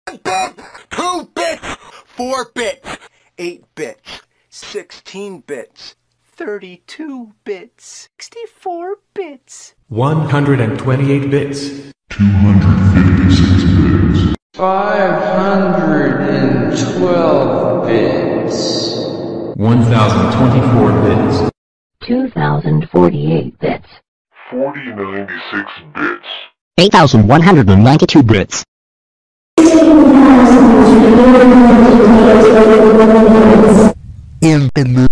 bit, 2 bits, 4 bits, 8 bits, 16 bits, 32 bits, 64 bits, 128 bits, 256 bits, 512 bits, 1024 bits, 2048 bits, 4096 bits, 8,192 bits. Infinite.